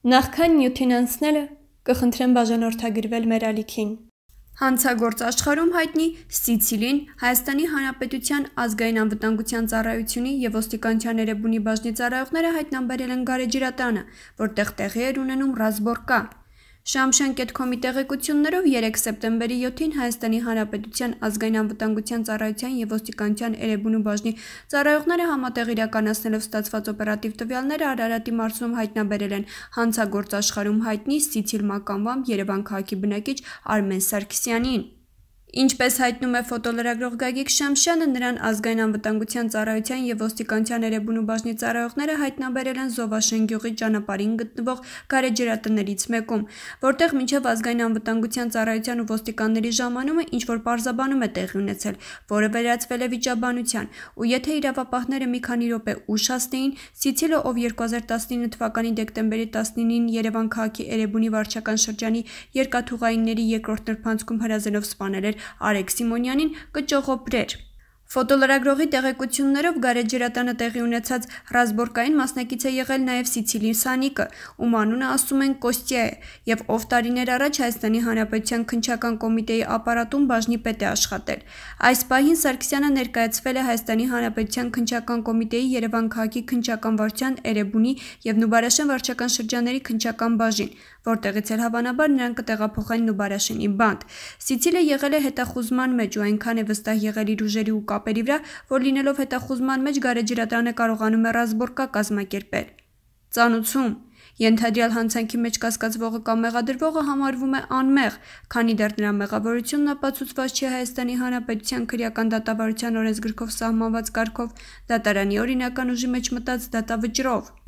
Նախքան նյութին անցնելը, կխնդրեմ բաժանորդագրվել մեր ալիքին։ Հանցագործ աշխարհում հայտնի Սիցիլին Հայաստանի Հանրապետության ազգային անվտանգության ծառայությունի եւ ոստիկանության Էրեբունի բաժնի ծառայողները հայտնաբերել են գարեջրատանը, որտեղ տեղի էր ունենում ռազմորկա։ Շամշան.com-ի տեղեկություններով 3 սեպտեմբերի 7-ին Հայաստանի Հանրապետության ազգային անվտանգության ծառայության եւ ոստիկանության Էրեբունի բաժնի ծառայողները համատեղ իրականացնելով ստացված օպերատիվ տվյալները Արարատի մարզում հայտնաբերել են հանցագործ աշխարհում հայտնի Սիցիլ մականվամբ Երևան քաղաքի բնակիչ Արմեն Սարգսյանին։ Ինչպես հայտնում է ֆոտոլրագրող Գագիկ Շամշյանը, նրան ազգային անվտանգության ծառայության եւ ոստիկանության Էրեբունի բաժնի ծառայողները հայտնաբերել են Զովաշեն գյուղի ճանապարհին գտնվող գարեջրատներից մեկում, որտեղ մինչև ազգային անվտանգության ծառայության ու ոստիկանների ժամանումը ինչ-որ պարզաբանում է տեղի ունեցել, որը վերածվել է վիճաբանության, ու եթե իրավապահները մի քանի րոպե ուշ հասնեին, Սիցիլը, ով 2019 թվականի դեկտեմբերի 19-ին Երևան քաղաքի Էրեբունի վարչական շրջանի երկաթուղայինների երկրորդ նրբանցքում հրազենով սպանել էր Արեգ Սիմոնյանին, կճողոպրեր։ Ֆոտոլրագրողի տեղեկություններով գարեջրատանը տեղի ունեցած ռազմորկային մասնակից է եղել նաև Սիցիլի Սանիկը, ում անունը ասում են Կոստյա է, եւ ով տարիներ առաջ Հայաստանի Հանրապետության քննչական կոմիտեի ապարատում բաժնի պետ է աշխատել։ Այս պահին Սարգսյանը ներկայացվել է Հայաստանի Հանրապետության քննչական կոմիտեի Երևան քաղաքի քննչական վարչության Էրեբունի եւ Նուբարաշեն վարչական շրջանների քննչական բաժին, որտեղից էլ հավանաբար նրան կտեղափոխեն Նուբարաշենի բանտ։ Սիցիլը եղել է հետախուզման մեջ ու այնքան է վստահ եղել իր ուժերի ու կապերի վրա, որ լինելով հետախուզման մեջ գարեջրատանը կարողանում է ռազմորկա կազմակերպել։ Ծանուցում ենթադրյալ հանցանքի մեջ կասկածվողը կամ մեղադրվողը համարվում է անմեղ, քանի դեռ նրա մեղավորությունն ապացուցված չի Հայաստանի Հանրապետության քրեական դատավարության օրենսգրքով սահմանված կարգով դատարանի օրինական ուժի մեջ մտած դատավճռով։